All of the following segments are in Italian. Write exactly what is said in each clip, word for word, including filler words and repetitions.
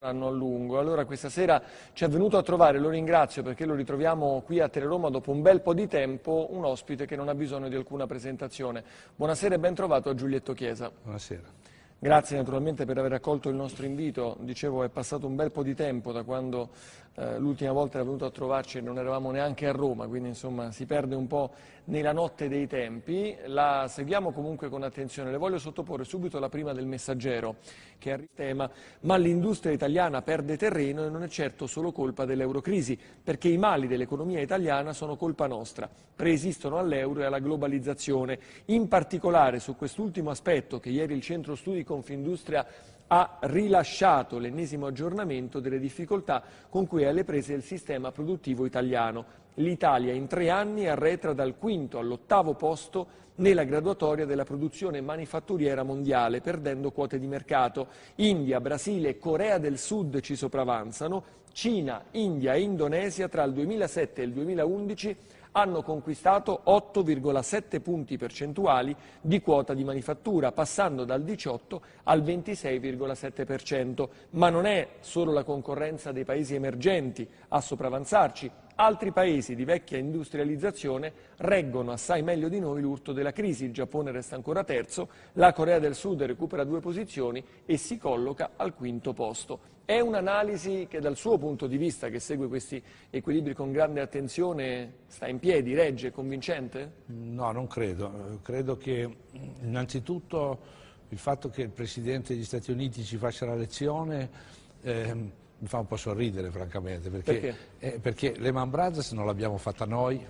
A lungo. Allora questa sera ci è venuto a trovare, lo ringrazio perché lo ritroviamo qui a Teleroma dopo un bel po' di tempo, un ospite che non ha bisogno di alcuna presentazione. Buonasera e ben trovato a Giulietto Chiesa. Buonasera. Grazie naturalmente per aver accolto il nostro invito. Dicevo, è passato un bel po' di tempo da quando eh, l'ultima volta era venuto a trovarci e non eravamo neanche a Roma, quindi insomma si perde un po' nella notte dei tempi. La seguiamo comunque con attenzione. Le voglio sottoporre subito la prima del Messaggero, che è il tema, ma l'industria italiana perde terreno e non è certo solo colpa dell'eurocrisi, perché i mali dell'economia italiana sono colpa nostra, preesistono all'euro e alla globalizzazione. In particolare su quest'ultimo aspetto, che ieri il Centro Studi Confindustria ha rilasciato l'ennesimo aggiornamento delle difficoltà con cui è alle prese il sistema produttivo italiano. L'Italia in tre anni arretra dal quinto all'ottavo posto nella graduatoria della produzione manifatturiera mondiale, perdendo quote di mercato. India, Brasile e Corea del Sud ci sopravanzano. Cina, India e Indonesia tra il duemilasette e il duemilaundici hanno conquistato otto virgola sette punti percentuali di quota di manifattura, passando dal diciotto al ventisei virgola sette per cento. Ma non è solo la concorrenza dei paesi emergenti a sopravanzarci. Altri paesi di vecchia industrializzazione reggono assai meglio di noi l'urto della crisi. Il Giappone resta ancora terzo, la Corea del Sud recupera due posizioni e si colloca al quinto posto. È un'analisi che dal suo punto di vista, che segue questi equilibri con grande attenzione, sta in piedi, regge, convincente? No, non credo. Credo che innanzitutto il fatto che il Presidente degli Stati Uniti ci faccia la lezione eh, mi fa un po' sorridere francamente, perché, perché? Eh, perché Lehman Brothers non l'abbiamo fatta noi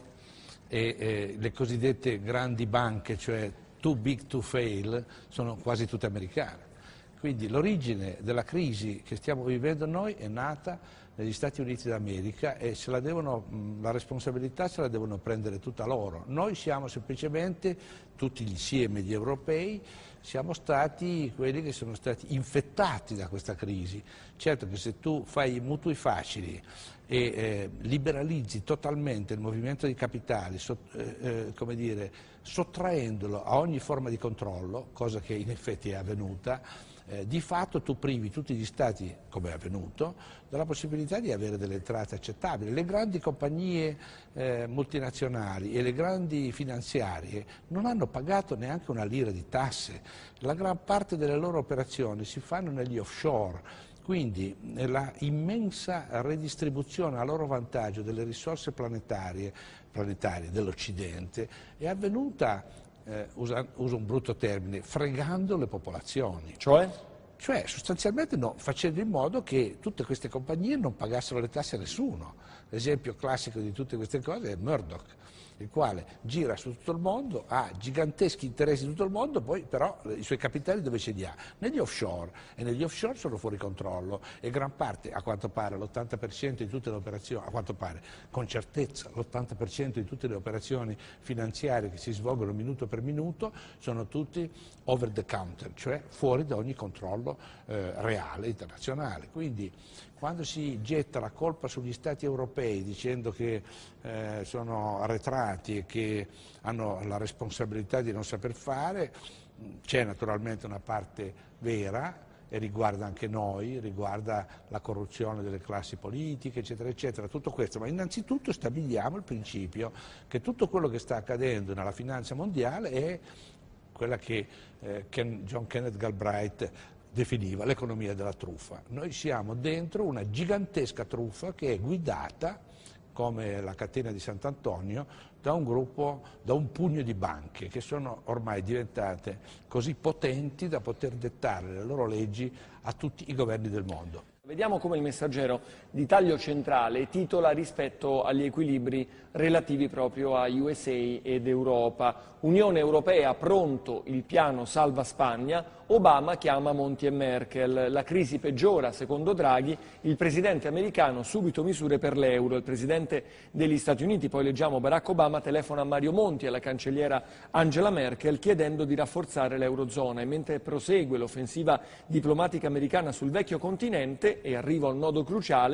e eh, le cosiddette grandi banche, cioè too big to fail, sono quasi tutte americane. Quindi l'origine della crisi che stiamo vivendo noi è nata negli Stati Uniti d'America e se la, devono, la responsabilità se la devono prendere tutta loro. Noi siamo semplicemente, tutti insieme gli europei, siamo stati quelli che sono stati infettati da questa crisi. Certo che se tu fai mutui facili e eh, liberalizzi totalmente il movimento di capitali, so, eh, eh, come dire, sottraendolo a ogni forma di controllo, cosa che in effetti è avvenuta, Eh, di fatto tu privi tutti gli Stati, come è avvenuto, della possibilità di avere delle entrate accettabili. Le grandi compagnie eh, multinazionali e le grandi finanziarie non hanno pagato neanche una lira di tasse. La gran parte delle loro operazioni si fanno negli offshore. Quindi la immensa redistribuzione a loro vantaggio delle risorse planetarie, planetarie dell'Occidente è avvenuta, Eh, usa, uso un brutto termine, fregando le popolazioni. Cioè? Cioè sostanzialmente no, facendo in modo che tutte queste compagnie non pagassero le tasse a nessuno. L'esempio classico di tutte queste cose è Murdoch, il quale gira su tutto il mondo, ha giganteschi interessi in tutto il mondo, poi però i suoi capitali dove ce li ha? Negli offshore, e negli offshore sono fuori controllo e gran parte, a quanto pare l'ottanta per cento di tutte le operazioni, a quanto pare con certezza l'ottanta per cento di tutte le operazioni finanziarie che si svolgono minuto per minuto sono tutti over the counter, cioè fuori da ogni controllo eh, reale, internazionale. Quindi quando si getta la colpa sugli Stati europei dicendo che eh, sono arretrati e che hanno la responsabilità di non saper fare, c'è naturalmente una parte vera e riguarda anche noi, riguarda la corruzione delle classi politiche, eccetera, eccetera, tutto questo, ma innanzitutto stabiliamo il principio che tutto quello che sta accadendo nella finanza mondiale è quella che eh, Ken, John Kenneth Galbraith definiva l'economia della truffa. Noi siamo dentro una gigantesca truffa che è guidata, come la catena di Sant'Antonio, da un gruppo, da un pugno di banche che sono ormai diventate così potenti da poter dettare le loro leggi a tutti i governi del mondo. Vediamo come il Messaggero di taglio centrale titola rispetto agli equilibri relativi proprio a U S A ed Europa. Unione Europea pronto il piano salva Spagna, Obama chiama Monti e Merkel. La crisi peggiora, secondo Draghi, il presidente americano subito misure per l'euro. Il presidente degli Stati Uniti, poi leggiamo Barack Obama, telefona a Mario Monti e alla cancelliera Angela Merkel chiedendo di rafforzare l'eurozona. E mentre prosegue l'offensiva diplomatica americana sul vecchio continente, e arriva un nodo cruciale,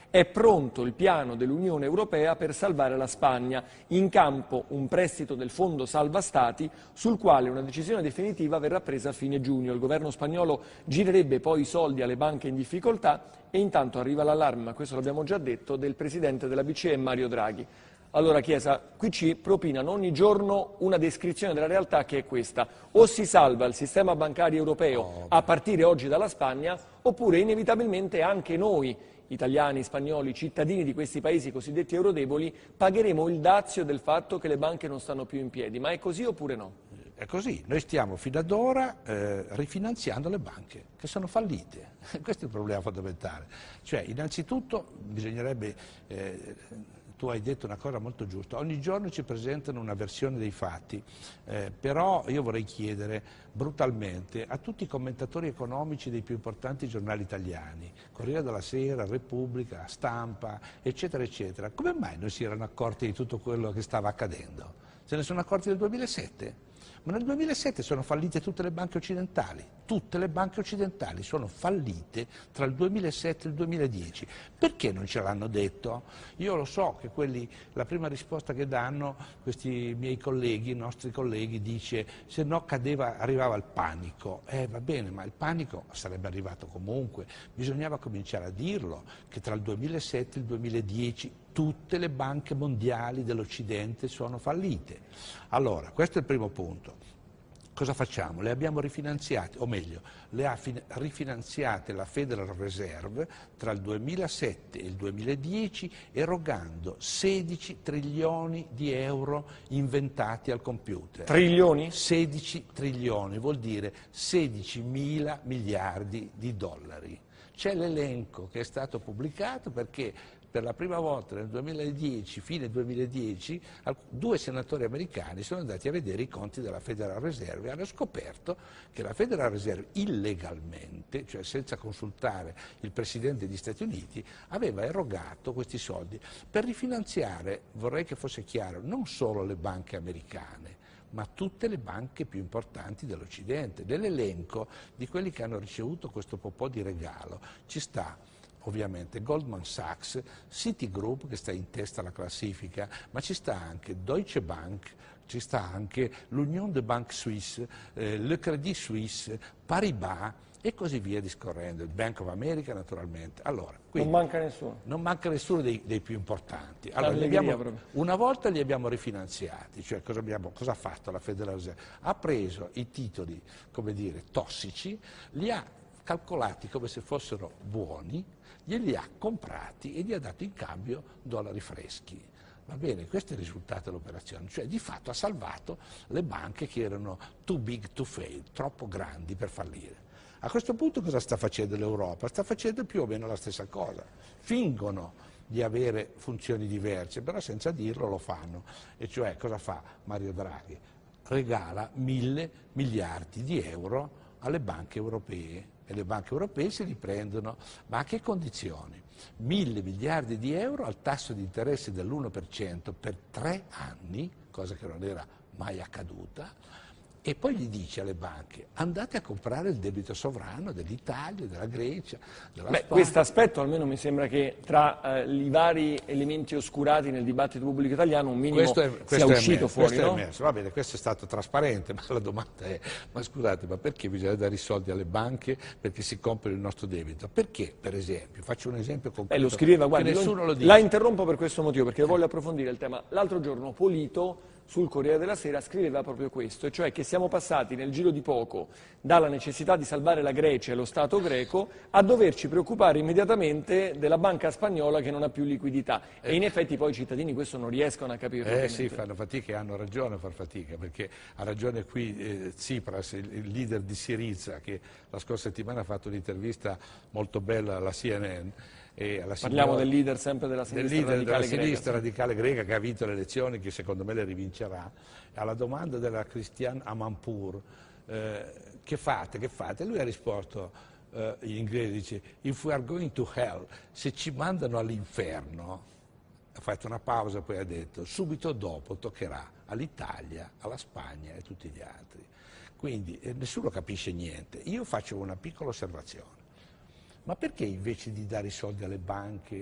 È pronto il piano dell'Unione Europea per salvare la Spagna, in campo un prestito del Fondo Salva Stati sul quale una decisione definitiva verrà presa a fine giugno. Il governo spagnolo girerebbe poi i soldi alle banche in difficoltà e intanto arriva l'allarme, ma questo l'abbiamo già detto, del presidente della B C E Mario Draghi. Allora Chiesa, qui ci propinano ogni giorno una descrizione della realtà che è questa: o si salva il sistema bancario europeo a partire oggi dalla Spagna, oppure inevitabilmente anche noi, italiani, spagnoli, cittadini di questi paesi cosiddetti eurodeboli, pagheremo il dazio del fatto che le banche non stanno più in piedi. Ma è così oppure no? È così, noi stiamo fino ad ora eh, rifinanziando le banche che sono fallite, questo è il problema fondamentale. Cioè, innanzitutto bisognerebbe, eh, tu hai detto una cosa molto giusta, ogni giorno ci presentano una versione dei fatti, eh, però io vorrei chiedere brutalmente a tutti i commentatori economici dei più importanti giornali italiani, Corriere della Sera, Repubblica, Stampa, eccetera, eccetera, come mai non si erano accorti di tutto quello che stava accadendo? Se ne sono accorti nel duemilasette? Ma nel duemilasette sono fallite tutte le banche occidentali, tutte le banche occidentali sono fallite tra il duemilasette e il duemiladieci. Perché non ce l'hanno detto? Io lo so che quelli, la prima risposta che danno questi miei colleghi, i nostri colleghi, dice se no cadeva, arrivava il panico. Eh va bene, ma il panico sarebbe arrivato comunque, bisognava cominciare a dirlo, che tra il duemilasette e il duemiladieci tutte le banche mondiali dell'Occidente sono fallite. Allora, questo è il primo punto. Cosa facciamo? Le abbiamo rifinanziate, o meglio, le ha rifinanziate la Federal Reserve tra il duemilasette e il duemiladieci erogando sedici trilioni di euro inventati al computer. Trilioni? sedici trilioni, vuol dire sedicimila miliardi di dollari. C'è l'elenco che è stato pubblicato perché per la prima volta nel duemiladieci, fine duemiladieci, due senatori americani sono andati a vedere i conti della Federal Reserve e hanno scoperto che la Federal Reserve illegalmente, cioè senza consultare il Presidente degli Stati Uniti, aveva erogato questi soldi per rifinanziare, vorrei che fosse chiaro, non solo le banche americane, ma tutte le banche più importanti dell'Occidente. Nell'elenco di quelli che hanno ricevuto questo po' di regalo ci sta ovviamente Goldman Sachs, Citigroup che sta in testa alla classifica, ma ci sta anche Deutsche Bank, ci sta anche l'Union de Banque Suisse, eh, Le Crédit Suisse, Paribas e così via discorrendo, il Bank of America naturalmente. Allora, quindi, non manca nessuno? Non manca nessuno dei, dei più importanti. Allora, li Allegria, abbiamo, una volta li abbiamo rifinanziati, cioè cosa, abbiamo, cosa ha fatto la Federal Reserve? Ha preso i titoli, come dire, tossici, li ha calcolati come se fossero buoni, glieli ha comprati e gli ha dato in cambio dollari freschi. Va bene, questo è il risultato dell'operazione, cioè di fatto ha salvato le banche che erano too big to fail, troppo grandi per fallire. A questo punto cosa sta facendo l'Europa? Sta facendo più o meno la stessa cosa, fingono di avere funzioni diverse, però senza dirlo lo fanno, e cioè cosa fa Mario Draghi? Regala mille miliardi di euro alle banche europee. E le banche europee se li prendono, ma a che condizioni? Mille miliardi di euro al tasso di interesse dell'uno per cento per tre anni, cosa che non era mai accaduta, e poi gli dice alle banche andate a comprare il debito sovrano dell'Italia, della Grecia, della Beh, Spagna. questo aspetto almeno mi sembra che tra eh, i vari elementi oscurati nel dibattito pubblico italiano un minimo questo è, questo sia è uscito emerso, fuori, questo no? è emerso. Va bene, questo è stato trasparente, ma la domanda è, ma scusate, ma perché bisogna dare i soldi alle banche perché si comprano il nostro debito? Perché, per esempio, faccio un esempio concreto, Eh, lo scriveva, guardi, nessuno lo dice. La interrompo per questo motivo, perché voglio approfondire il tema. L'altro giorno Polito sul Corriere della Sera scriveva proprio questo, e cioè che siamo passati nel giro di poco dalla necessità di salvare la Grecia e lo Stato greco a doverci preoccupare immediatamente della banca spagnola che non ha più liquidità. E in effetti poi i cittadini questo non riescono a capirlo. Eh sì, fanno fatica e hanno ragione a far fatica, perché ha ragione qui eh, Tsipras, il, il leader di Syriza, che la scorsa settimana ha fatto un'intervista molto bella alla C N N. E alla Parliamo signora, del leader sempre della sinistra del leader radicale della greca. sinistra radicale greca che ha vinto le elezioni, che secondo me le rivincerà. Alla domanda della Christiane Amanpour, eh, che fate, che fate? Lui ha risposto eh, in inglese, dice if we are going to hell, se ci mandano all'inferno, ha fatto una pausa, poi ha detto subito dopo toccherà all'Italia, alla Spagna e tutti gli altri. Quindi eh, nessuno capisce niente. Io faccio una piccola osservazione. Ma perché invece di dare i soldi alle banche,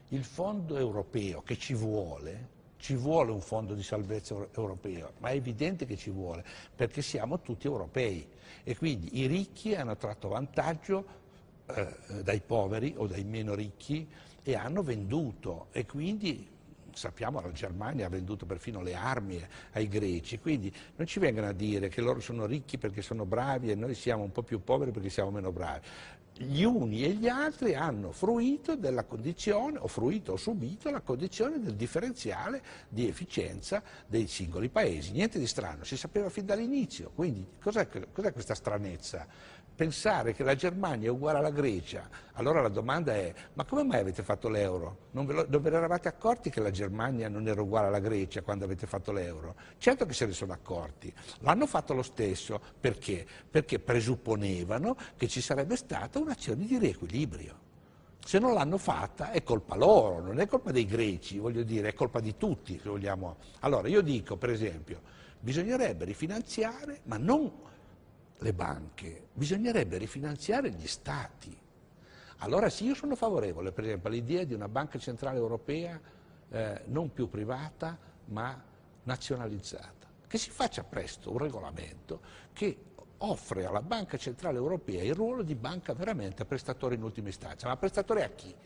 il fondo europeo che ci vuole, ci vuole un fondo di salvezza europeo, ma è evidente che ci vuole, perché siamo tutti europei e quindi i ricchi hanno tratto vantaggio eh, dai poveri o dai meno ricchi e hanno venduto e quindi sappiamo la Germania ha venduto perfino le armi ai greci, quindi non ci vengano a dire che loro sono ricchi perché sono bravi e noi siamo un po' più poveri perché siamo meno bravi. Gli uni e gli altri hanno fruito della condizione, o fruito o subito la condizione del differenziale di efficienza dei singoli paesi. Niente di strano, si sapeva fin dall'inizio, quindi cos'è, cos'è questa stranezza? Pensare che la Germania è uguale alla Grecia, allora la domanda è, ma come mai avete fatto l'euro? Non ve, lo, non ve ne eravate accorti che la Germania non era uguale alla Grecia quando avete fatto l'euro? Certo che se ne sono accorti, l'hanno fatto lo stesso, perché? Perché presupponevano che ci sarebbe stata un'azione di riequilibrio. Se non l'hanno fatta è colpa loro, non è colpa dei greci, voglio dire, è colpa di tutti, se vogliamo. Allora io dico, per esempio, bisognerebbe rifinanziare, ma non le banche, bisognerebbe rifinanziare gli stati. Allora sì, io sono favorevole per esempio all'idea di una banca centrale europea eh, non più privata ma nazionalizzata, che si faccia presto un regolamento che offre alla banca centrale europea il ruolo di banca veramente a prestatore in ultima istanza. Ma prestatore a chi?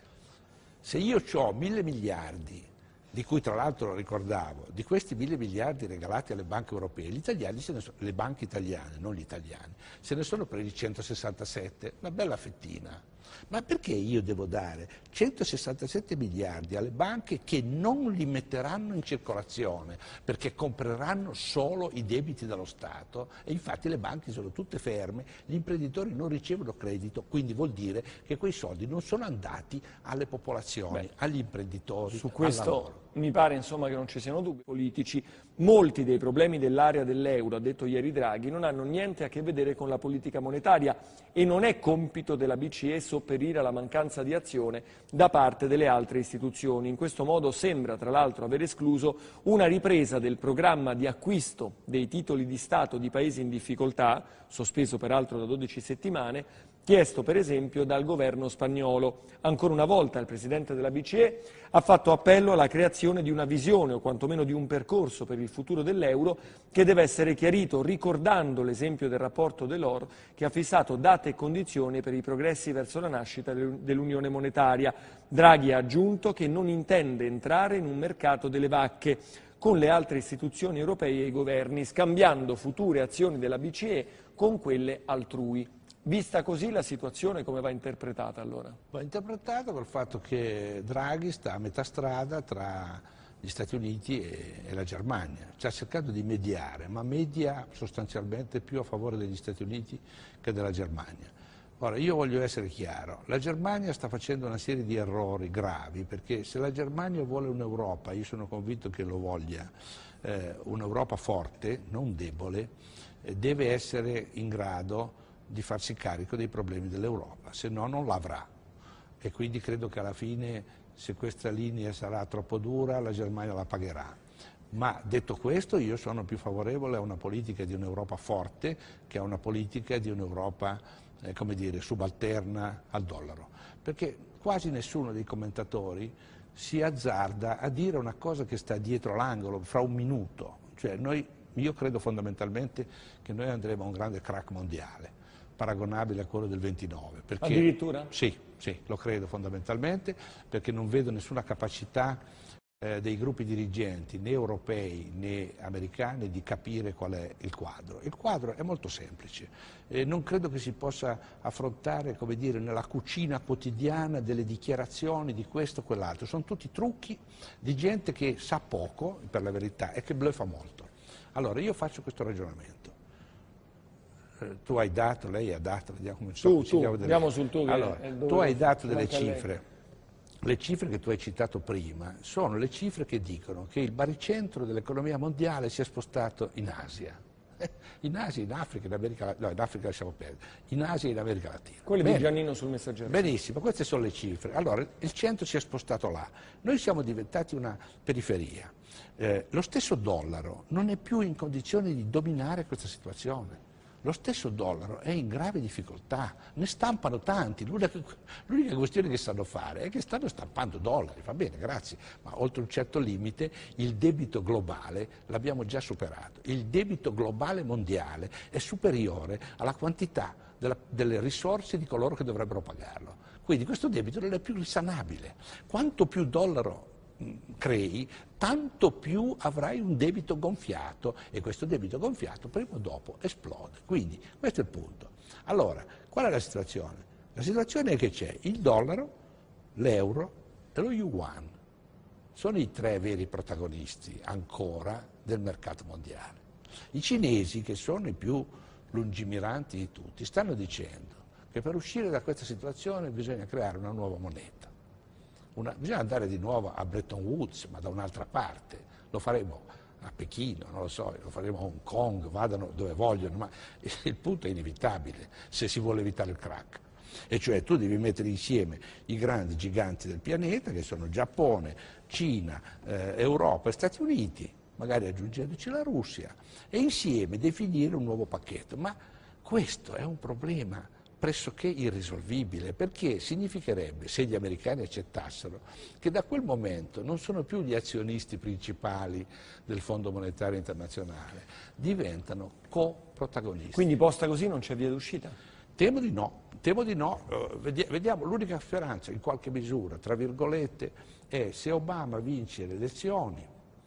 Se io ho mille miliardi, di cui tra l'altro ricordavo, di questi mille miliardi regalati alle banche europee, gli italiani, se ne sono, le banche italiane, non gli italiani, se ne sono presi centosessantasette, una bella fettina. Ma perché io devo dare centosessantasette miliardi alle banche che non li metteranno in circolazione, perché compreranno solo i debiti dello Stato e infatti le banche sono tutte ferme, gli imprenditori non ricevono credito, quindi vuol dire che quei soldi non sono andati alle popolazioni, Beh, agli imprenditori, su questo al lavoro. Mi pare insomma che non ci siano dubbi politici. Molti dei problemi dell'area dell'euro, ha detto ieri Draghi, non hanno niente a che vedere con la politica monetaria e non è compito della B C E sopperire alla mancanza di azione da parte delle altre istituzioni. In questo modo sembra tra l'altro aver escluso una ripresa del programma di acquisto dei titoli di Stato di paesi in difficoltà, sospeso peraltro da dodici settimane, chiesto per esempio dal governo spagnolo. Ancora una volta il Presidente della B C E ha fatto appello alla creazione di una visione o quantomeno di un percorso per il futuro dell'euro che deve essere chiarito ricordando l'esempio del rapporto Delors che ha fissato date e condizioni per i progressi verso la nascita dell'Unione monetaria. Draghi ha aggiunto che non intende entrare in un mercato delle vacche con le altre istituzioni europee e i governi, scambiando future azioni della B C E con quelle altrui. Vista così la situazione come va interpretata allora? Va interpretata col fatto che Draghi sta a metà strada tra gli Stati Uniti e, e la Germania, sta cercando di mediare, ma media sostanzialmente più a favore degli Stati Uniti che della Germania. Ora, io voglio essere chiaro, la Germania sta facendo una serie di errori gravi, perché se la Germania vuole un'Europa, io sono convinto che lo voglia, eh, un'Europa forte, non debole, eh, deve essere in grado di farsi carico dei problemi dell'Europa, se no non l'avrà. E quindi credo che alla fine, se questa linea sarà troppo dura, la Germania la pagherà. Ma detto questo, io sono più favorevole a una politica di un'Europa forte che a una politica di un'Europa, eh, come dire, subalterna al dollaro. Perché quasi nessuno dei commentatori si azzarda a dire una cosa che sta dietro l'angolo, fra un minuto. Cioè noi, io credo fondamentalmente che noi andremo a un grande crack mondiale, paragonabile a quello del ventinove. Perché, addirittura? Sì, sì, lo credo fondamentalmente, perché non vedo nessuna capacità eh, dei gruppi dirigenti, né europei né americani, di capire qual è il quadro. Il quadro è molto semplice, eh, non credo che si possa affrontare, come dire, nella cucina quotidiana delle dichiarazioni di questo o quell'altro, sono tutti trucchi di gente che sa poco, per la verità, e che bluffa molto. Allora, io faccio questo ragionamento. Tu hai dato, lei ha dato, vediamo come so, tu, tu, andiamo sul tu. Allora, tu hai dato delle cifre, le cifre che tu hai citato prima sono le cifre che dicono che il baricentro dell'economia mondiale si è spostato in Asia. In Asia, in Africa, in America Latina, no, in Africa lasciamo perdere, in Asia e in America Latina. Quelli di Giannino sul Messaggero. Benissimo, queste sono le cifre. Allora, il centro si è spostato là, noi siamo diventati una periferia. Eh, lo stesso dollaro non è più in condizione di dominare questa situazione. lo stesso dollaro è in grave difficoltà, ne stampano tanti, l'unica questione che sanno fare è che stanno stampando dollari, va bene, grazie, ma oltre un certo limite il debito globale l'abbiamo già superato, il debito globale mondiale è superiore alla quantità della, delle risorse di coloro che dovrebbero pagarlo, quindi questo debito non è più risanabile, quanto più dollaro crei, tanto più avrai un debito gonfiato e questo debito gonfiato prima o dopo esplode. Quindi questo è il punto. Allora, qual è la situazione? La situazione è che c'è il dollaro, l'euro e lo yuan. Sono i tre veri protagonisti ancora del mercato mondiale. I cinesi, che sono i più lungimiranti di tutti, stanno dicendo che per uscire da questa situazione bisogna creare una nuova moneta. Una, bisogna andare di nuovo a Bretton Woods, ma da un'altra parte, lo faremo a Pechino, non lo so, lo faremo a Hong Kong, vadano dove vogliono, ma il punto è inevitabile se si vuole evitare il crack. E cioè tu devi mettere insieme i grandi giganti del pianeta, che sono Giappone, Cina, eh, Europa e Stati Uniti, magari aggiungendoci la Russia, e insieme definire un nuovo pacchetto. Ma questo è un problema pressoché irrisolvibile, perché significherebbe, se gli americani accettassero, che da quel momento non sono più gli azionisti principali del Fondo Monetario Internazionale, diventano co-protagonisti. Quindi posta così non c'è via d'uscita? Temo di no, temo di no. Uh, vediamo, l'unica speranza in qualche misura, tra virgolette, è se Obama vince le elezioni,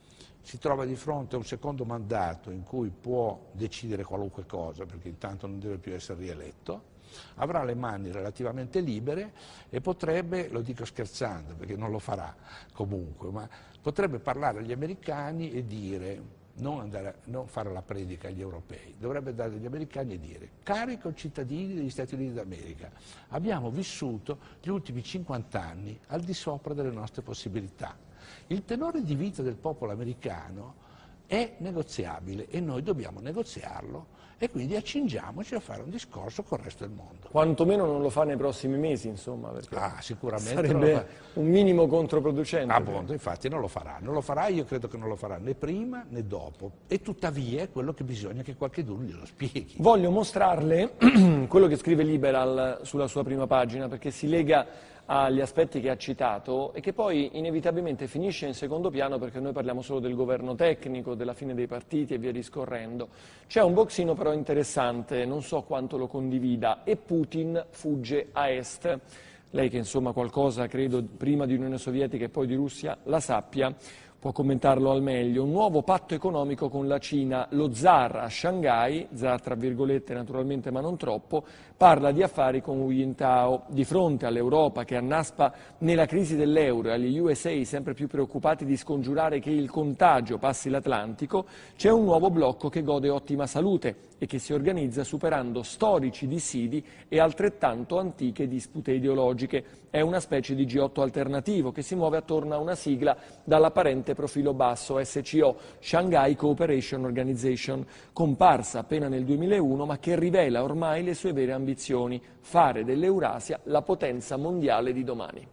si trova di fronte a un secondo mandato in cui può decidere qualunque cosa, perché intanto non deve più essere rieletto, avrà le mani relativamente libere e potrebbe, lo dico scherzando perché non lo farà comunque, ma potrebbe parlare agli americani e dire, non, andare, non fare la predica agli europei, dovrebbe andare agli americani e dire: cari concittadini degli Stati Uniti d'America, abbiamo vissuto gli ultimi cinquanta anni al di sopra delle nostre possibilità. Il tenore di vita del popolo americano è negoziabile e noi dobbiamo negoziarlo e quindi accingiamoci a fare un discorso con il resto del mondo. Quantomeno non lo fa nei prossimi mesi, insomma, perché ah, sicuramente sarebbe non lo fa. un minimo controproducente. Ah, boh, infatti non lo farà, non lo farà, io credo che non lo farà né prima né dopo, e tuttavia è quello che bisogna che qualcuno glielo spieghi. Voglio mostrarle quello che scrive Liberal sulla sua prima pagina, perché si lega agli aspetti che ha citato e che poi inevitabilmente finisce in secondo piano perché noi parliamo solo del governo tecnico, della fine dei partiti e via discorrendo. C'è un boxino però interessante, non so quanto lo condivida, e Putin fugge a est. Lei che insomma qualcosa, credo, prima di Unione Sovietica e poi di Russia la sappia, può commentarlo al meglio. Un nuovo patto economico con la Cina, lo zar a Shanghai, zar tra virgolette naturalmente ma non troppo, parla di affari con Hu Jintao. Di fronte all'Europa che annaspa nella crisi dell'euro e agli U S A sempre più preoccupati di scongiurare che il contagio passi l'Atlantico, c'è un nuovo blocco che gode ottima salute e che si organizza superando storici dissidi e altrettanto antiche dispute ideologiche. È una specie di G otto alternativo che si muove attorno a una sigla dall'apparente profilo basso, S C O, Shanghai Cooperation Organization, comparsa appena nel duemilauno ma che rivela ormai le sue vere ambizioni, fare dell'Eurasia la potenza mondiale di domani.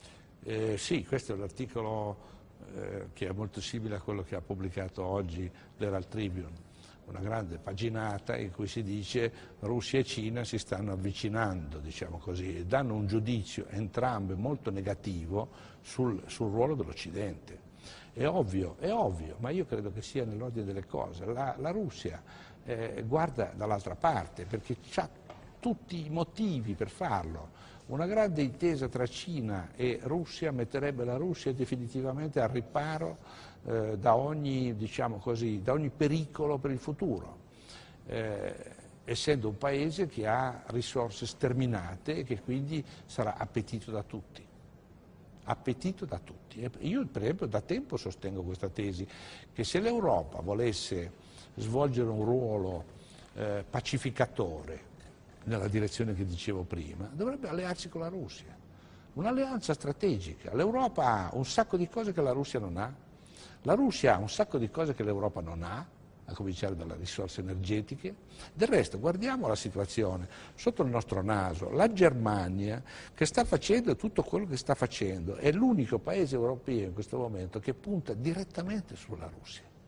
Eh, sì, questo è l'articolo eh, che è molto simile a quello che ha pubblicato oggi l'Herald Tribune. Una grande paginata in cui si dice Russia e Cina si stanno avvicinando, diciamo così, e danno un giudizio entrambe molto negativo sul, sul ruolo dell'Occidente. È ovvio, è ovvio, ma io credo che sia nell'ordine delle cose. La, la Russia eh, guarda dall'altra parte perché ha tutti i motivi per farlo. Una grande intesa tra Cina e Russia metterebbe la Russia definitivamente al riparo eh, da ogni, diciamo così, da ogni pericolo per il futuro, eh, essendo un paese che ha risorse sterminate e che quindi sarà appetito da tutti. Appetito da tutti. Io per esempio da tempo sostengo questa tesi, che se l'Europa volesse svolgere un ruolo eh, pacificatore nella direzione che dicevo prima, dovrebbe allearsi con la Russia, un'alleanza strategica. L'Europa ha un sacco di cose che la Russia non ha, la Russia ha un sacco di cose che l'Europa non ha, a cominciare dalle risorse energetiche. Del resto guardiamo la situazione sotto il nostro naso, la Germania che sta facendo tutto quello che sta facendo, è l'unico paese europeo in questo momento che punta direttamente sulla Russia.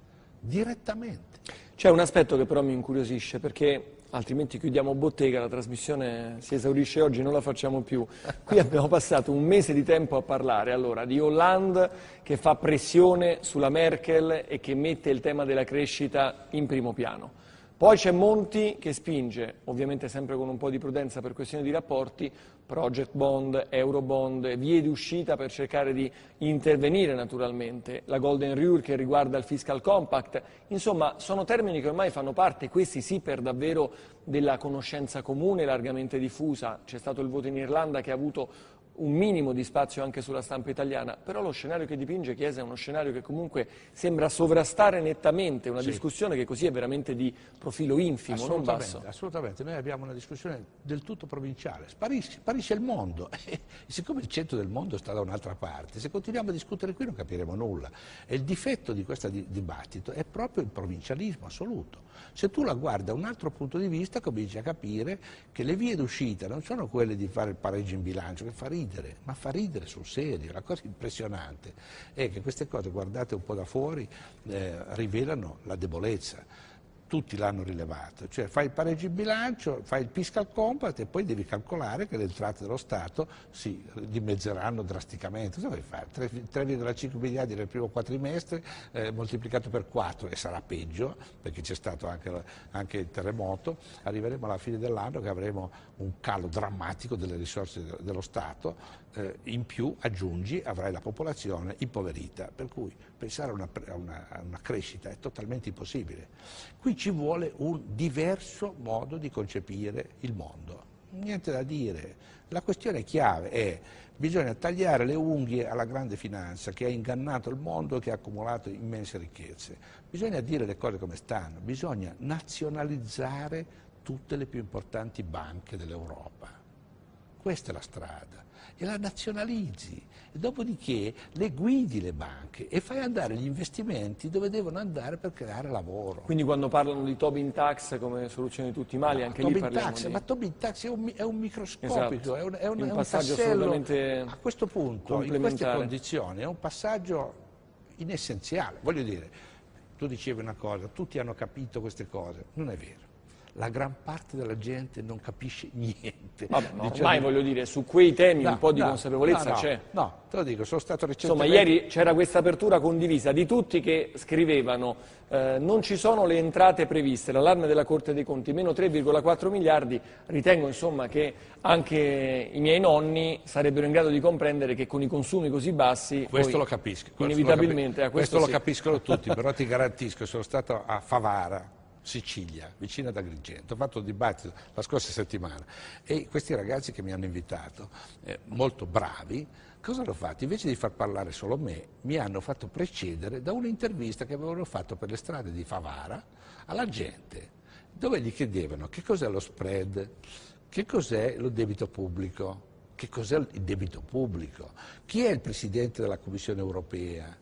direttamente. C'è un aspetto che però mi incuriosisce, perché altrimenti chiudiamo bottega, la trasmissione si esaurisce oggi, non la facciamo più. Qui abbiamo passato un mese di tempo a parlare allora di Hollande che fa pressione sulla Merkel e che mette il tema della crescita in primo piano. Poi c'è Monti che spinge, ovviamente sempre con un po' di prudenza per questioni di rapporti, project bond, eurobond, vie di uscita per cercare di intervenire naturalmente, la Golden Rule che riguarda il fiscal compact, insomma sono termini che ormai fanno parte, questi sì per davvero, della conoscenza comune largamente diffusa. C'è stato il voto in Irlanda che ha avuto un minimo di spazio anche sulla stampa italiana, però lo scenario che dipinge Chiesa è uno scenario che comunque sembra sovrastare nettamente una sì. discussione che così è veramente di profilo infimo, non basso. Assolutamente, noi abbiamo una discussione del tutto provinciale, sparisce, sparisce il mondo e siccome il centro del mondo sta da un'altra parte, se continuiamo a discutere qui non capiremo nulla e il difetto di questo di, dibattito è proprio il provincialismo assoluto. Se tu la guardi da un altro punto di vista cominci a capire che le vie d'uscita non sono quelle di fare il pareggio in bilancio, che fa ridere, ma fa ridere sul serio. La cosa impressionante è che queste cose guardate un po' da fuori eh, rivelano la debolezza. Tutti l'hanno rilevato, cioè fai il pareggio in bilancio, fai il fiscal compact e poi devi calcolare che le entrate dello Stato si dimezzeranno drasticamente. Cosa vuoi fare? tre virgola cinque miliardi nel primo quadrimestre eh, moltiplicato per quattro e sarà peggio perché c'è stato anche, anche il terremoto, arriveremo alla fine dell'anno che avremo un calo drammatico delle risorse dello Stato, eh, in più aggiungi avrai la popolazione impoverita, per cui pensare a una, a una, a una crescita è totalmente impossibile. Qui ci vuole un diverso modo di concepire il mondo. Niente da dire. La questione chiave è bisogna tagliare le unghie alla grande finanza che ha ingannato il mondo e che ha accumulato immense ricchezze. Bisogna dire le cose come stanno. Bisogna nazionalizzare tutte le più importanti banche dell'Europa. Questa è la strada. E la nazionalizzi, e dopodiché le guidi le banche e fai andare gli investimenti dove devono andare per creare lavoro. Quindi quando parlano di Tobin tax come soluzione di tutti i mali, no, anche Tobin lì parliamo tax, di... Ma Tobin tax è un, è un microscopico, esatto. è un, è un, un è un passaggio tassello, assolutamente a questo punto, in queste condizioni, è un passaggio inessenziale. Voglio dire, tu dicevi una cosa, tutti hanno capito queste cose, non è vero. La gran parte della gente non capisce niente. Vabbè, ma ormai voglio dire, su quei temi no, un po' di no, consapevolezza no, no, c'è. No, te lo dico, sono stato recentemente... Insomma, ieri c'era questa apertura condivisa di tutti che scrivevano eh, non ci sono le entrate previste, l'allarme della Corte dei Conti, meno tre virgola quattro miliardi, ritengo insomma che anche i miei nonni sarebbero in grado di comprendere che con i consumi così bassi... Questo poi, lo capisco. Inevitabilmente... Questo, a questo questo sì. lo capiscono tutti, però ti garantisco, sono stato a Favara, Sicilia, vicino ad Agrigento, ho fatto un dibattito la scorsa settimana e questi ragazzi che mi hanno invitato, eh, molto bravi, cosa hanno fatto? Invece di far parlare solo me, mi hanno fatto precedere da un'intervista che avevano fatto per le strade di Favara alla gente, dove gli chiedevano che cos'è lo spread, che cos'è lo debito pubblico, che cos'è il debito pubblico, chi è il Presidente della Commissione europea.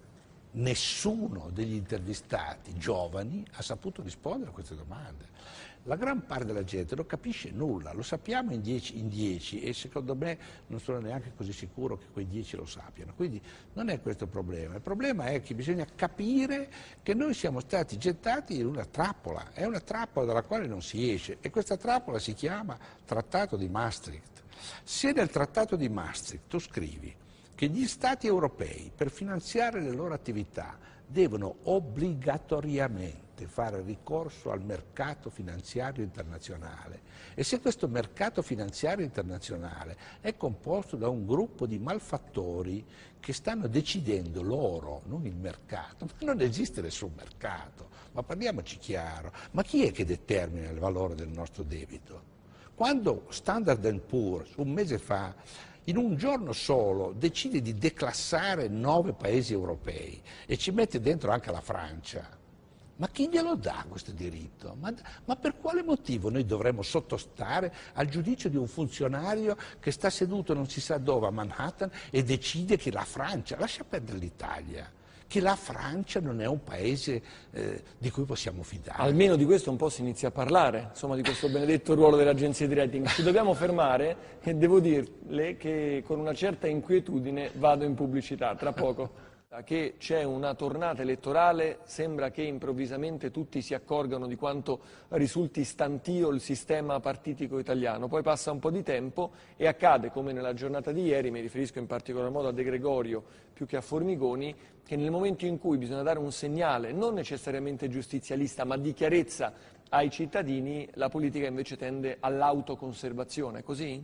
Nessuno degli intervistati giovani ha saputo rispondere a queste domande. La gran parte della gente non capisce nulla, lo sappiamo in dieci, in dieci e secondo me non sono neanche così sicuro che quei dieci lo sappiano. Quindi non è questo il problema. Il problema è che bisogna capire che noi siamo stati gettati in una trappola, è una trappola dalla quale non si esce e questa trappola si chiama Trattato di Maastricht. Se nel Trattato di Maastricht tu scrivi che gli Stati europei per finanziare le loro attività devono obbligatoriamente fare ricorso al mercato finanziario internazionale e se questo mercato finanziario internazionale è composto da un gruppo di malfattori che stanno decidendo loro, non il mercato, ma non esiste nessun mercato, ma parliamoci chiaro, ma chi è che determina il valore del nostro debito? Quando Standard and Poor's un mese fa in un giorno solo decide di declassare nove paesi europei e ci mette dentro anche la Francia, ma chi glielo dà questo diritto? Ma, ma per quale motivo noi dovremmo sottostare al giudizio di un funzionario che sta seduto non si sa dove a Manhattan e decide che la Francia, lascia perdere l'Italia, che la Francia non è un paese eh, di cui possiamo fidare. Almeno di questo un po' si inizia a parlare, insomma, di questo benedetto ruolo delle agenzie di rating. Ci dobbiamo fermare e devo dirle che con una certa inquietudine vado in pubblicità, tra poco. Che c'è una tornata elettorale, sembra che improvvisamente tutti si accorgano di quanto risulti stantio il sistema partitico italiano, poi passa un po' di tempo e accade come nella giornata di ieri, mi riferisco in particolar modo a De Gregorio più che a Formigoni, che nel momento in cui bisogna dare un segnale non necessariamente giustizialista ma di chiarezza ai cittadini, la politica invece tende all'autoconservazione, è così?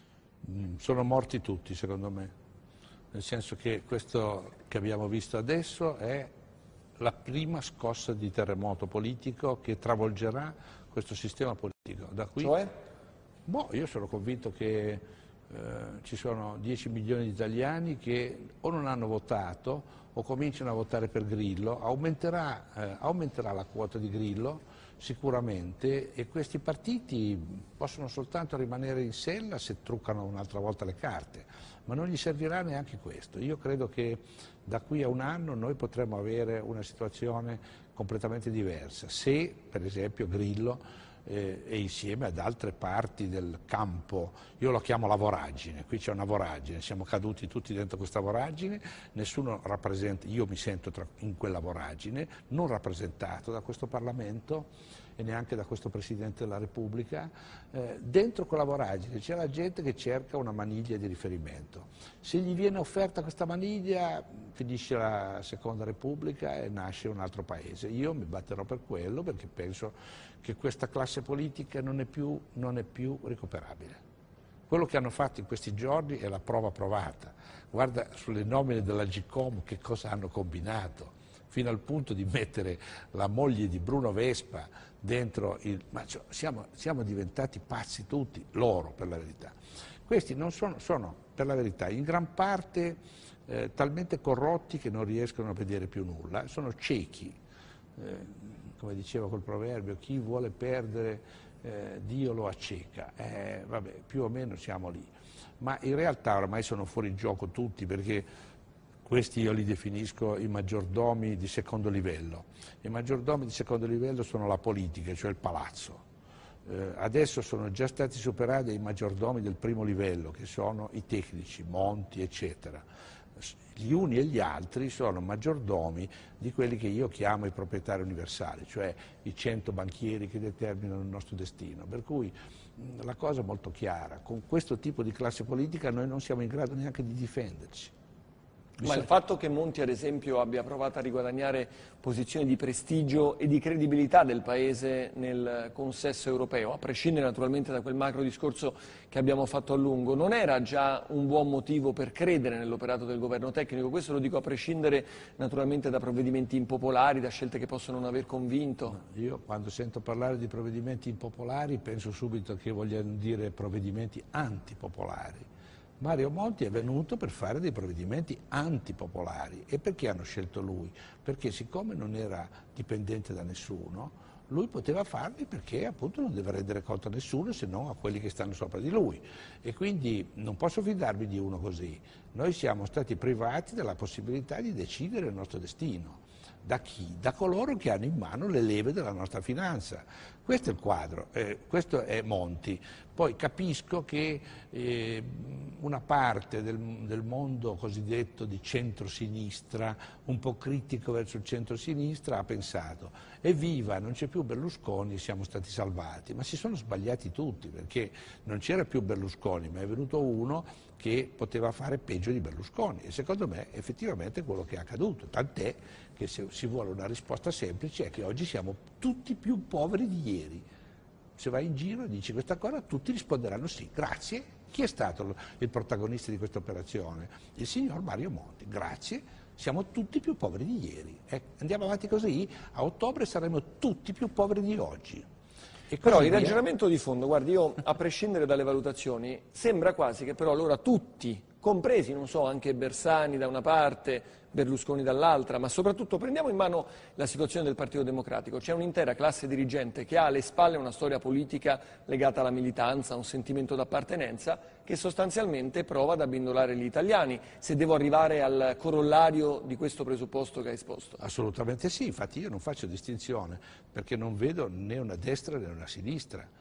Mm, sono morti tutti secondo me. Nel senso che questo che abbiamo visto adesso è la prima scossa di terremoto politico che travolgerà questo sistema politico. Da qui, cioè? Boh, io sono convinto che eh, ci sono dieci milioni di italiani che o non hanno votato o cominciano a votare per Grillo, aumenterà, eh, aumenterà la quota di Grillo sicuramente, e questi partiti possono soltanto rimanere in sella se truccano un'altra volta le carte, ma non gli servirà neanche questo. Io credo che da qui a un anno noi potremo avere una situazione completamente diversa, se per esempio Grillo eh, e insieme ad altre parti del campo, io lo chiamo la voragine, qui c'è una voragine, siamo caduti tutti dentro questa voragine, nessuno rappresenta, io mi sento tra, in quella voragine, non rappresentato da questo Parlamento e neanche da questo Presidente della Repubblica. Eh, dentro quella voragine c'è la gente che cerca una maniglia di riferimento. Se gli viene offerta questa maniglia finisce la Seconda Repubblica e nasce un altro paese. Io mi batterò per quello perché penso che questa classe politica non è più, non è più recuperabile. Quello che hanno fatto in questi giorni è la prova provata. Guarda sulle nomine dell'Agcom che cosa hanno combinato, fino al punto di mettere la moglie di Bruno Vespa dentro il... Ma cioè, siamo, siamo diventati pazzi tutti, loro per la verità. Questi non sono, sono per la verità in gran parte eh, talmente corrotti che non riescono a vedere più nulla, sono ciechi, eh, come diceva quel proverbio, chi vuole perdere eh, Dio lo acceca, eh, vabbè, più o meno siamo lì. Ma in realtà ormai sono fuori gioco tutti, perché questi io li definisco i maggiordomi di secondo livello. I maggiordomi di secondo livello sono la politica, cioè il palazzo. Eh, adesso sono già stati superati i maggiordomi del primo livello, che sono i tecnici, Monti, eccetera. Gli uni e gli altri sono maggiordomi di quelli che io chiamo i proprietari universali, cioè i cento banchieri che determinano il nostro destino. Per cui mh, la cosa è molto chiara, con questo tipo di classe politica noi non siamo in grado neanche di difenderci. Ma il fatto che Monti, ad esempio, abbia provato a riguadagnare posizioni di prestigio e di credibilità del Paese nel consesso europeo, a prescindere naturalmente da quel macro discorso che abbiamo fatto a lungo, non era già un buon motivo per credere nell'operato del governo tecnico? Questo lo dico a prescindere naturalmente da provvedimenti impopolari, da scelte che possono non aver convinto. Io quando sento parlare di provvedimenti impopolari penso subito che vogliano dire provvedimenti antipopolari. Mario Monti è venuto per fare dei provvedimenti antipopolari. E perché hanno scelto lui? Perché siccome non era dipendente da nessuno, lui poteva farli perché appunto non deve rendere conto a nessuno se non a quelli che stanno sopra di lui. E quindi non posso fidarmi di uno così. Noi siamo stati privati della possibilità di decidere il nostro destino. Da chi? Da coloro che hanno in mano le leve della nostra finanza. Questo è il quadro, eh, questo è Monti. Poi capisco che eh, una parte del, del mondo cosiddetto di centrosinistra, un po' critico verso il centrosinistra, ha pensato: evviva, non c'è più Berlusconi, siamo stati salvati. Ma si sono sbagliati tutti, perché non c'era più Berlusconi, ma è venuto uno che poteva fare peggio di Berlusconi, e secondo me effettivamente è quello che è accaduto, tant'è che se si vuole una risposta semplice è che oggi siamo tutti più poveri di ieri. Se vai in giro e dici questa cosa, tutti risponderanno sì, grazie. Chi è stato il protagonista di questa operazione? Il signor Mario Monti, grazie, siamo tutti più poveri di ieri. Eh, andiamo avanti così, a ottobre saremo tutti più poveri di oggi. E però il ragionamento di fondo, guardi, io a prescindere dalle valutazioni, sembra quasi che però allora tutti, compresi, non so, anche Bersani da una parte, Berlusconi dall'altra, ma soprattutto prendiamo in mano la situazione del Partito Democratico. C'è un'intera classe dirigente che ha alle spalle una storia politica legata alla militanza, a un sentimento d'appartenenza, che sostanzialmente prova ad abbindolare gli italiani, se devo arrivare al corollario di questo presupposto che hai esposto. Assolutamente sì, infatti io non faccio distinzione, perché non vedo né una destra né una sinistra.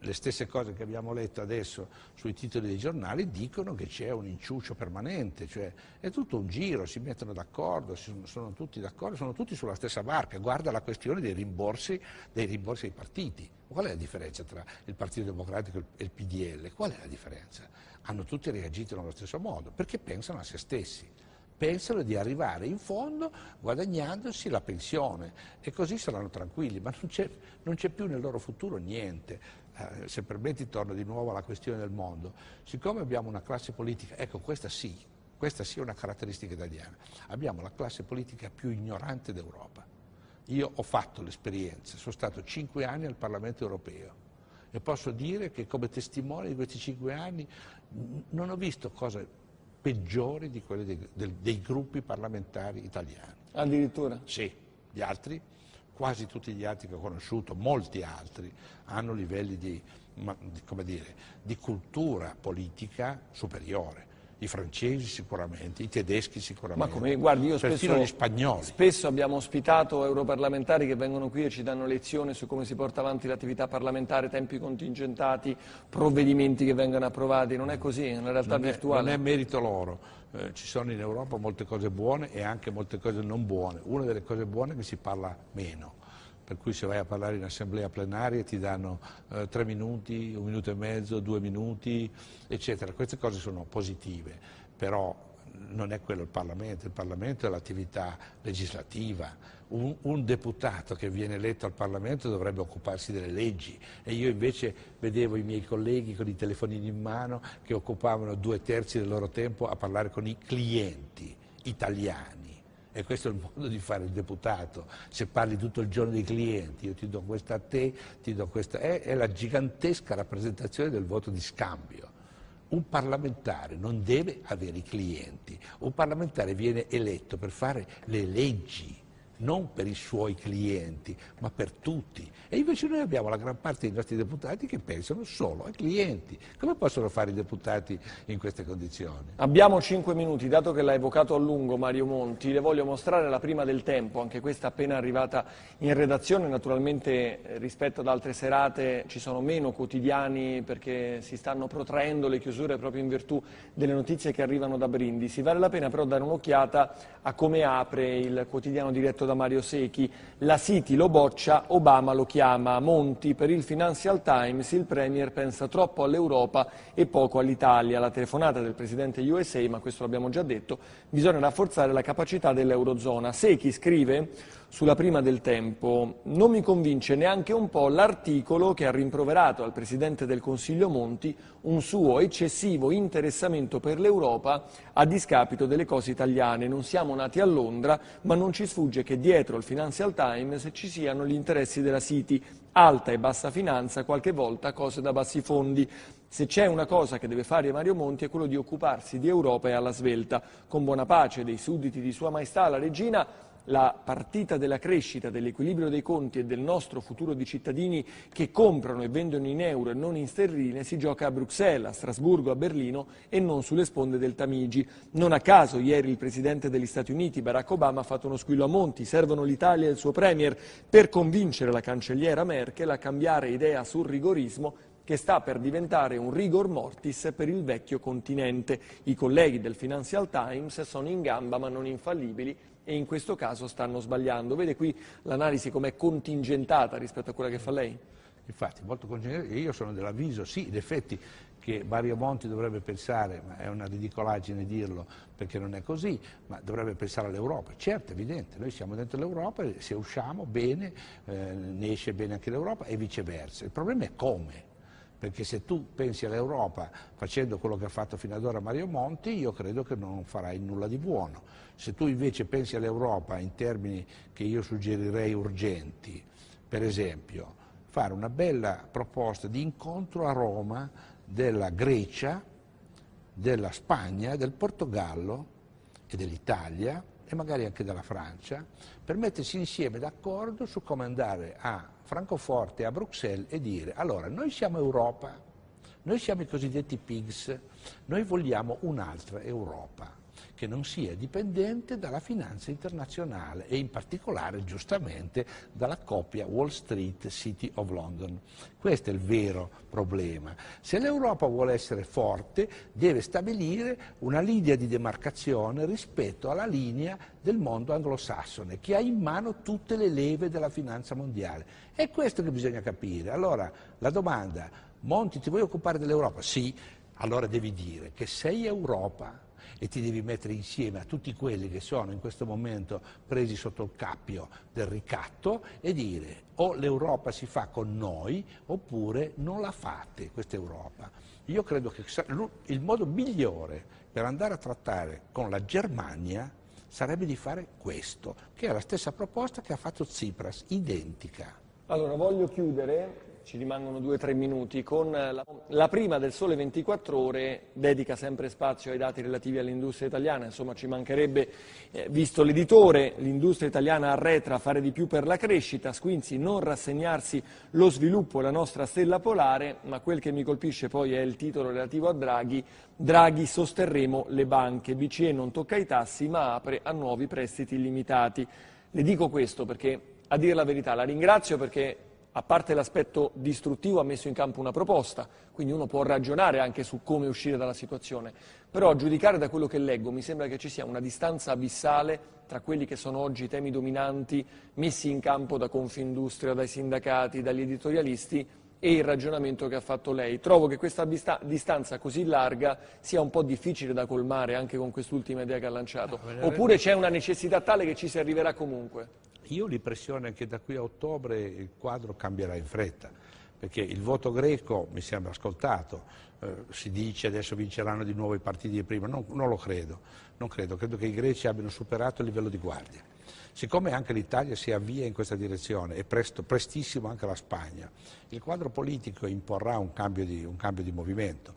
le stesse cose che abbiamo letto adesso sui titoli dei giornali dicono che c'è un inciucio permanente, cioè è tutto un giro, si mettono d'accordo, sono, sono tutti d'accordo, sono tutti sulla stessa barca. Guarda la questione dei rimborsi, dei rimborsi ai partiti. Qual è la differenza tra il Partito Democratico e il P D L? Qual è la differenza? Hanno tutti reagito nello stesso modo, perché pensano a se stessi. Pensano di arrivare in fondo guadagnandosi la pensione e così saranno tranquilli, ma non c'è, non c'è più nel loro futuro niente. Eh, se permetti torno di nuovo alla questione del mondo. Siccome abbiamo una classe politica, ecco questa sì, questa sì è una caratteristica italiana, abbiamo la classe politica più ignorante d'Europa. Io ho fatto l'esperienza, sono stato cinque anni al Parlamento europeo e posso dire che come testimone di questi cinque anni non ho visto cose peggiori di quelle dei, dei, dei gruppi parlamentari italiani. Addirittura? Sì, gli altri, quasi tutti gli altri che ho conosciuto, molti altri, hanno livelli di, di, come dire, di cultura politica superiore. I francesi sicuramente, i tedeschi sicuramente, ma come, guardi, io persino spesso, gli spagnoli. Spesso abbiamo ospitato europarlamentari che vengono qui e ci danno lezioni su come si porta avanti l'attività parlamentare, tempi contingentati, provvedimenti che vengono approvati, non è così, è una realtà non è, virtuale. Non è merito loro, eh, ci sono in Europa molte cose buone e anche molte cose non buone. Una delle cose buone è che si parla meno. Per cui se vai a parlare in assemblea plenaria ti danno eh, tre minuti, un minuto e mezzo, due minuti, eccetera. Queste cose sono positive, però non è quello il Parlamento, il Parlamento è l'attività legislativa. Un, un deputato che viene eletto al Parlamento dovrebbe occuparsi delle leggi e io invece vedevo i miei colleghi con i telefonini in mano che occupavano due terzi del loro tempo a parlare con i clienti italiani. E questo è il modo di fare il deputato, se parli tutto il giorno dei clienti, io ti do questa a te, ti do questa, è, è la gigantesca rappresentazione del voto di scambio. Un parlamentare non deve avere i clienti, un parlamentare viene eletto per fare le leggi, non per i suoi clienti, ma per tutti. E invece noi abbiamo la gran parte dei nostri deputati che pensano solo ai clienti. Come possono fare i deputati in queste condizioni? Abbiamo cinque minuti, dato che l'ha evocato a lungo Mario Monti, le voglio mostrare la prima del tempo, anche questa appena arrivata in redazione. Naturalmente eh, rispetto ad altre serate ci sono meno quotidiani perché si stanno protraendo le chiusure proprio in virtù delle notizie che arrivano da Brindisi. Vale la pena però dare un'occhiata a come apre il quotidiano diretto da Mario Secchi. La City lo boccia, Obama lo chiama. Monti, per il Financial Times il Premier pensa troppo all'Europa e poco all'Italia. La telefonata del Presidente U S A, ma questo l'abbiamo già detto, bisogna rafforzare la capacità dell'Eurozona. Secchi scrive sulla prima del tempo: non mi convince neanche un po' l'articolo che ha rimproverato al Presidente del Consiglio Monti un suo eccessivo interessamento per l'Europa a discapito delle cose italiane. Non siamo nati a Londra, ma non ci sfugge che dietro il Financial Times ci siano gli interessi della City, alta e bassa finanza, qualche volta cose da bassi fondi. Se c'è una cosa che deve fare Mario Monti è quello di occuparsi di Europa e alla svelta, con buona pace dei sudditi di Sua Maestà la Regina. La partita della crescita, dell'equilibrio dei conti e del nostro futuro di cittadini che comprano e vendono in euro e non in sterline si gioca a Bruxelles, a Strasburgo, a Berlino e non sulle sponde del Tamigi. Non a caso ieri il Presidente degli Stati Uniti, Barack Obama, ha fatto uno squillo a Monti: servono l'Italia e il suo Premier per convincere la cancelliera Merkel a cambiare idea sul rigorismo che sta per diventare un rigor mortis per il vecchio continente. I colleghi del Financial Times sono in gamba ma non infallibili e in questo caso stanno sbagliando. Vede qui l'analisi com'è contingentata rispetto a quella che fa lei? Infatti, molto contingentata. Io sono dell'avviso, sì, in effetti, che Mario Monti dovrebbe pensare, ma è una ridicolaggine dirlo perché non è così, ma dovrebbe pensare all'Europa. Certo, è evidente, noi siamo dentro l'Europa e se usciamo bene, eh, ne esce bene anche l'Europa e viceversa. Il problema è come. Perché se tu pensi all'Europa facendo quello che ha fatto fino ad ora Mario Monti, io credo che non farai nulla di buono. Se tu invece pensi all'Europa in termini che io suggerirei urgenti, per esempio, fare una bella proposta di incontro a Roma della Grecia, della Spagna, del Portogallo e dell'Italia e magari anche della Francia, per mettersi insieme d'accordo su come andare a Francoforte, a Bruxelles e dire: allora, noi siamo Europa, noi siamo i cosiddetti pigs, noi vogliamo un'altra Europa, che che non sia dipendente dalla finanza internazionale e in particolare, giustamente, dalla coppia Wall Street City of London. Questo è il vero problema. Se l'Europa vuole essere forte, deve stabilire una linea di demarcazione rispetto alla linea del mondo anglosassone, che ha in mano tutte le leve della finanza mondiale. È questo che bisogna capire. Allora, la domanda: Monti, ti vuoi occupare dell'Europa? Sì, allora devi dire che sei Europa e ti devi mettere insieme a tutti quelli che sono in questo momento presi sotto il cappio del ricatto e dire o l'Europa si fa con noi oppure non la fate questa Europa. Io credo che il modo migliore per andare a trattare con la Germania sarebbe di fare questo, che è la stessa proposta che ha fatto Tsipras, identica. Allora, voglio chiudere, ci rimangono due o tre minuti, con la, la prima del Sole ventiquattro Ore, dedica sempre spazio ai dati relativi all'industria italiana, insomma ci mancherebbe, eh, visto l'editore, l'industria italiana arretra a fare di più per la crescita, Squinzi non rassegnarsi, lo sviluppo è la nostra stella polare, ma quel che mi colpisce poi è il titolo relativo a Draghi, Draghi sosterremo le banche, B C E non tocca i tassi ma apre a nuovi prestiti illimitati. Le dico questo perché, a dire la verità, la ringrazio perché a parte l'aspetto distruttivo ha messo in campo una proposta, quindi uno può ragionare anche su come uscire dalla situazione, però a giudicare da quello che leggo mi sembra che ci sia una distanza abissale tra quelli che sono oggi i temi dominanti messi in campo da Confindustria, dai sindacati, dagli editorialisti e il ragionamento che ha fatto lei. Trovo che questa distanza così larga sia un po' difficile da colmare anche con quest'ultima idea che ha lanciato, oppure c'è una necessità tale che ci si arriverà comunque? Io ho l'impressione che da qui a ottobre il quadro cambierà in fretta, perché il voto greco mi sembra ascoltato, eh, si dice adesso vinceranno di nuovo i partiti di prima, non, non lo credo, non credo, credo che i greci abbiano superato il livello di guardia. Siccome anche l'Italia si avvia in questa direzione e presto, prestissimo anche la Spagna, il quadro politico imporrà un cambio di, un cambio di movimento.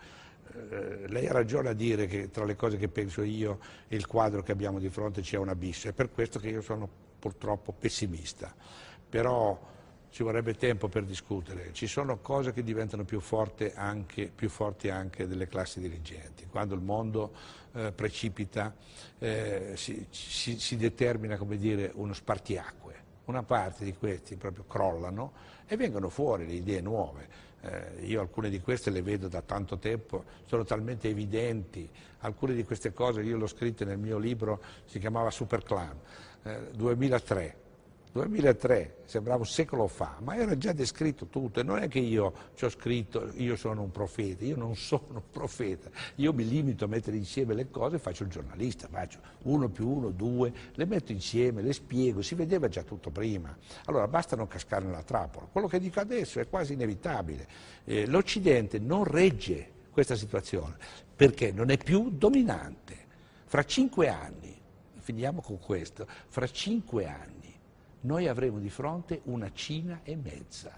Eh, lei ha ragione a dire che tra le cose che penso io e il quadro che abbiamo di fronte c'è un abisso, è per questo che io sono purtroppo pessimista, però ci vorrebbe tempo per discutere. Ci sono cose che diventano più, forti anche, più forti anche delle classi dirigenti. Quando il mondo eh, precipita eh, si, si, si determina, come dire, uno spartiacque. Una parte di questi proprio crollano e vengono fuori le idee nuove. Eh, io alcune di queste le vedo da tanto tempo, sono talmente evidenti. Alcune di queste cose io le ho scritte nel mio libro, si chiamava Superclan. duemilatré, duemilatré, sembrava un secolo fa, ma era già descritto tutto e non è che io ci ho scritto, io sono un profeta, io non sono un profeta, io mi limito a mettere insieme le cose, faccio il giornalista, faccio uno più uno, due, le metto insieme, le spiego, si vedeva già tutto prima, allora basta non cascare nella trappola, quello che dico adesso è quasi inevitabile, eh, l'Occidente non regge questa situazione perché non è più dominante, fra cinque anni, finiamo con questo, fra cinque anni noi avremo di fronte una Cina e mezza.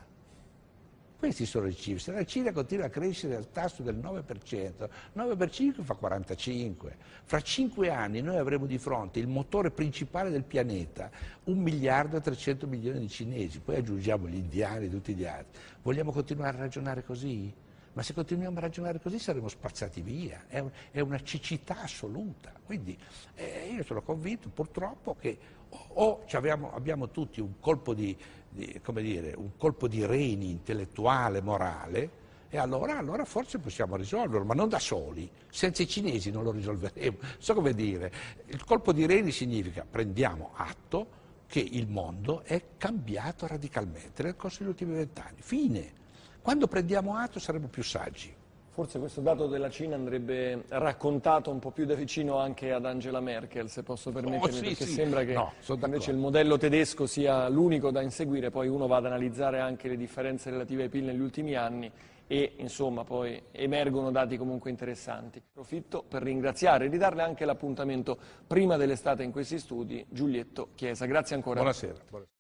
Questi sono i cifre. Se la Cina continua a crescere al tasso del nove per cento, nove per cinque fa quarantacinque. Fra cinque anni noi avremo di fronte il motore principale del pianeta, un miliardo e trecento milioni di cinesi, poi aggiungiamo gli indiani e tutti gli altri. Vogliamo continuare a ragionare così? Ma se continuiamo a ragionare così saremo spazzati via, è, un, è una cecità assoluta. Quindi eh, io sono convinto purtroppo che o, o abbiamo, abbiamo tutti un colpo di, di, come dire, un colpo di reni intellettuale, morale, e allora, allora forse possiamo risolverlo, ma non da soli, senza i cinesi non lo risolveremo. So come dire, il colpo di reni significa prendiamo atto che il mondo è cambiato radicalmente nel corso degli ultimi vent'anni, fine. Quando prendiamo atto saremo più saggi. Forse questo dato della Cina andrebbe raccontato un po' più da vicino anche ad Angela Merkel, se posso permettermi, oh, sì, perché sì. sembra che no, invece il modello tedesco sia l'unico da inseguire, poi uno va ad analizzare anche le differenze relative ai P I L negli ultimi anni e insomma poi emergono dati comunque interessanti. Approfitto per ringraziare e ridarle anche l'appuntamento prima dell'estate in questi studi, Giulietto Chiesa. Grazie ancora. Buonasera.